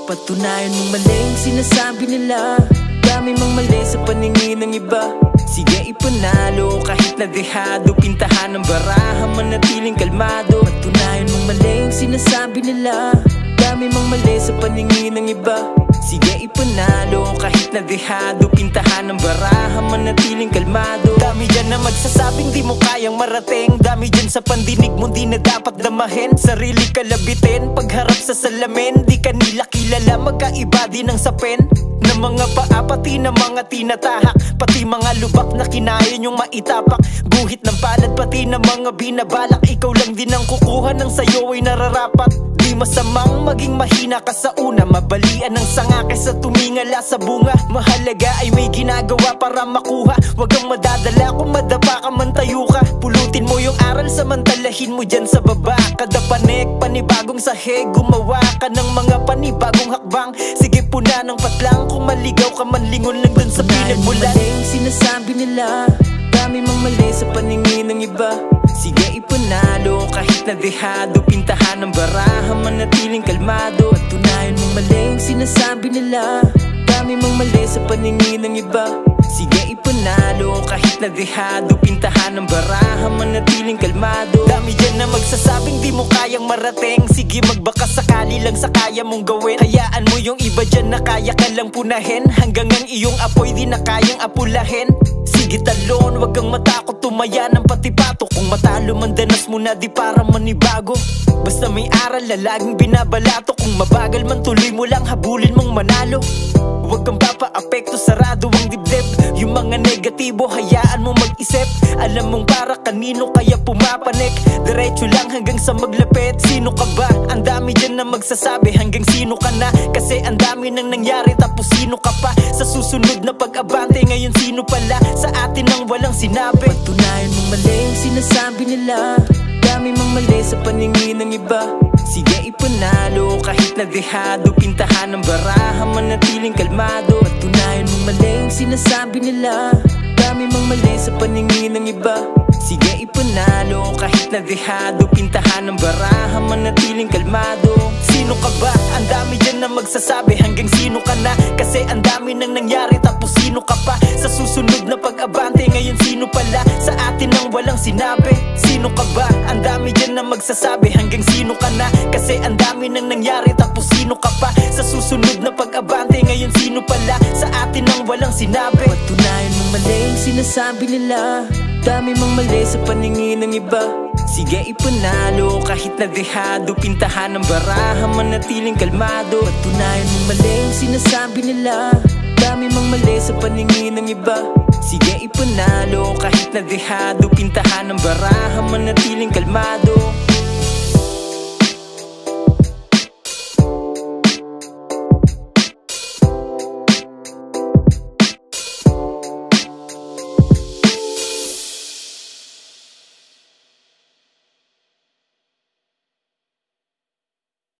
Patunayan mong mali ang sinasabi nila. Dami mang mali sa paningin ng iba. Sige ipanalo kahit na dehado. Pintahan ng baraha, manatiling kalmado. Patunayan mong mali ang sinasabi nila. Dami mang mali sa paningin ng iba. Sige ipanalo kahit na dehado. Pintahan ng baraha, manatiling kalmado. Dami dyan na magsasabing di mo kayang marating. Dami dyan sa pandinig mo di na dapat damahin. Sarili kalabitin pagharap sa salamin. Di ka nila kilala, magkaiba din ang sapin na mga paa, pati na mga tinatahak. Pati mga lubak na kinaya nyong maitapak. Guhit ng palad, pati na mga binabalak. Ikaw lang din ang kukuha ng sayo ay nararapat. Di masamang maging mahina ka sa una. Mabalian ng sanga kaysa tumingala sa bunga. Mahalaga ay may ginagawa para makuha. Huwag kang madadala kung madapa ka man tayo ka. Pulutin mo yung aral, samantalahin mo dyan sa baba. Kada panik, panibagong sahig. Gumawa ka ng mga panibagong hakbang. Sige puna ng patlang. Kung maligaw ka man, lingon lang dun sa pinagmulan. Mali ang sinasabi nila. Dami mang mali sa paningin ng iba. Sige ipanalo kahit na dehado. Pintahan ng baraha, manatiling kalmado. Patunayan mong mali ang sinasabi nila. Dami mang mali sa paningin ng iba. Sige ipanalo kahit na dehado. Pintahan ng baraha, manatiling kalmado. Dami dyan na magsasabing di mo kayang marating. Sige magbaka sakali lang sa kaya mong gawin. Hayaan mo yung iba dyan na kaya ka lang punahin. Hanggang ang iyong apoy di na kayang apulahin. Sige talon, wag kang matakot, tumaya ng patipato. Kung matalo man danas mo na di para manibago. Basta may aral na laging binabalato. Kung mabagal man tuloy mo lang, habulin mong manalo. Huwag kang papa-apekto, sarado ang dibdib. Yung mga negatibo, hayaan mo mag-isip. Alam mong para kanino kaya pumapanik. Diretso lang hanggang sa maglapit. Sino ka ba? Ang dami dyan na magsasabi hanggang sino ka na. Kasi ang dami nang nangyari tapos sino ka pa. Sa susunod na pag-abante, ngayon sino pala sa atin ang walang sinabi. Patunayan mong mali ang sinasabi nila. Dami mang mali sa paningin ng iba. Sige ipanalo kahit na dehado. Pintahan ng baraha, manatiling kalmado. Patunayan mong mali ang sinasabi nila. Dami mang mali sa paningin ng iba. Sige ipanalo kahit na dehado. Pintahan ng baraha, manatiling kalmado. Sino ka ba? Ang dami dyan na magsasabi hanggang sino ka na. Kasi ang dami nang nangyari tapos sino ka pa. Sa susunod na pag-abante, ngayon sino pala sa atin ang walang sinabi. Sino ka ba? Ang dami dyan na magsasabi hanggang sino ka na. Kasi ang dami nang nangyari tapos sino ka pa. Sa susunod na pag-abante, ngayon sino pala sa atin ang walang sinabi. Patunayan mong mali ang sinasabi nila. Dami mang mali sa paningin ng iba. Sige ipanalo kahit na dehado. Pintahan ng baraha, manatiling kalmado. Patunayan mong mali ang sinasabi nila. Dami mang mali sa paningin ng iba. Sige ipanalo kahit na dehado. Pintahan ng baraha, manatiling kalmado.